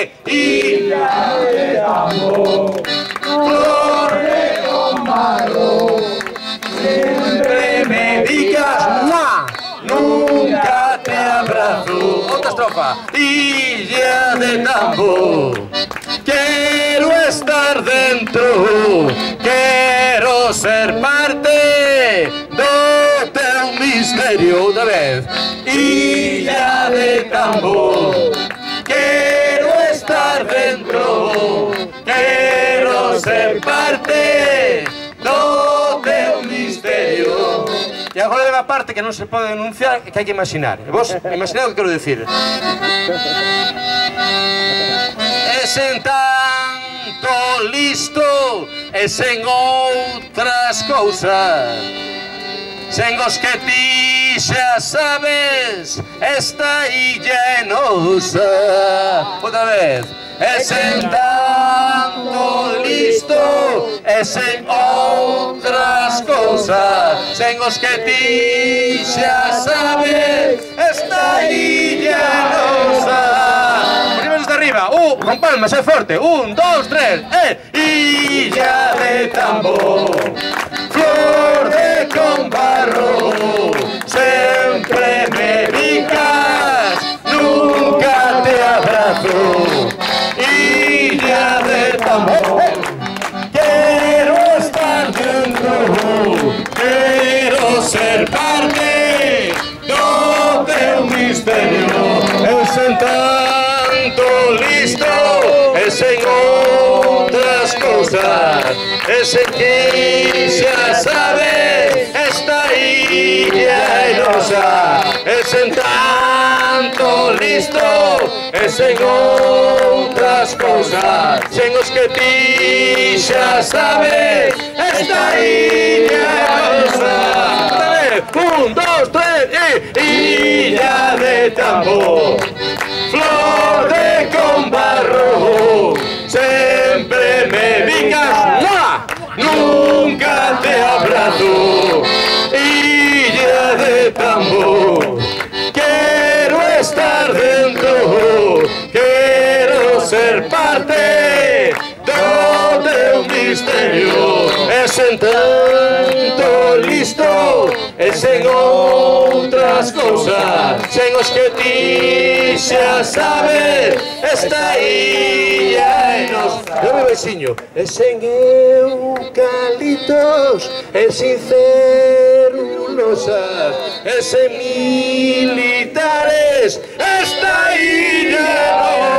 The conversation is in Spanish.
Illa de tambor, flor de combarro, siempre me digas, nunca te abrazo. Otra estrofa. Illa de tambor, quiero estar dentro, quiero ser parte de teu misterio. Otra vez. Illa de tambor, quiero estar dentro, quiero ser parte do teu misterio. E agora leva a parte que non se pode denunciar e que hai que imaginar. E vos imaginad o que quero dicir. E sen tanto listo e sen outras cousas, sen os que ti xa sabes, esta illa é nosa. Outra vez. E sen tanto listo e sen outras cousas, sen os que ti xa sabes, esta illa é nosa. Ponemos desde arriba, con palmas, é forte. 1, 2, 3, Illa de tambor, flor de combarro, sempre me bicas, nunca te abrazo. Illa de tambor, quiero estar dentro, quiero ser parte do teu misterio. Eu sen tanto listo e sen outras cousas, e sen que xa sabe, esta illa é nosa. E sen tanto listo e sen outras cousas, sen os que ti xa sabes, esta illa é nosa. 1, 2, 3, Illa de tambor, flor de combarro, sempre me bicas, nunca te abrazo. Illa de tambor, quiero estar dentro, quiero ser parte do teu misterio. E sen tanto listo e sen outras cousas, sen os que ti xa sabes, esta illa é nosa. Eu me veciño. E sen eucaliptos e sinceros nosas, e sen militares, esta illa é nosa.